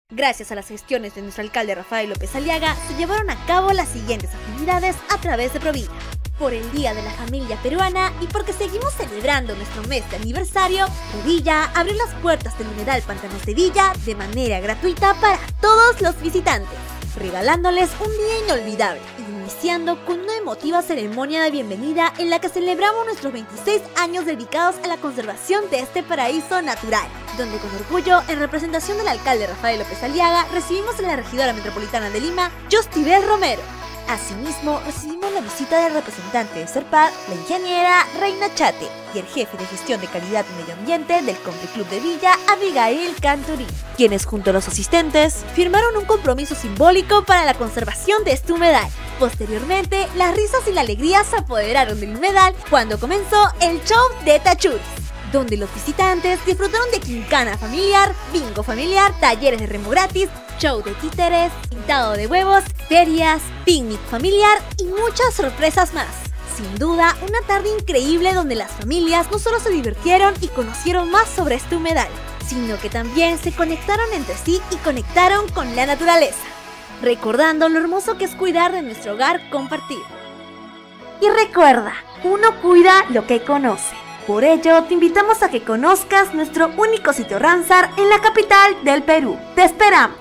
Gracias a las gestiones de nuestro alcalde Rafael López Aliaga, se llevaron a cabo las siguientes actividades a través de Provida. Por el Día de la Familia Peruana y porque seguimos celebrando nuestro mes de aniversario, Provida abrió las puertas del humedal Pantanos de Villa de manera gratuita para todos los visitantes, regalándoles un día inolvidable y iniciando con una emotiva ceremonia de bienvenida en la que celebramos nuestros 26 años dedicados a la conservación de este paraíso natural, donde con orgullo, en representación del alcalde Rafael López Aliaga, recibimos a la regidora metropolitana de Lima, Yostibel Romero. Asimismo, recibimos la visita del representante de Serpad, la ingeniera Reina Chate, y el jefe de gestión de calidad y medio ambiente del Country Club de Villa, Abigail Canturí, quienes junto a los asistentes firmaron un compromiso simbólico para la conservación de este humedal. Posteriormente, las risas y la alegría se apoderaron del humedal cuando comenzó el show de Tachuris, donde los visitantes disfrutaron de quincana familiar, bingo familiar, talleres de remo gratis, show de títeres, pintado de huevos, ferias, picnic familiar y muchas sorpresas más. Sin duda, una tarde increíble donde las familias no solo se divirtieron y conocieron más sobre este humedal, sino que también se conectaron entre sí y conectaron con la naturaleza, recordando lo hermoso que es cuidar de nuestro hogar compartido. Y recuerda, uno cuida lo que conoce. Por ello, te invitamos a que conozcas nuestro único sitio Ramsar en la capital del Perú. ¡Te esperamos!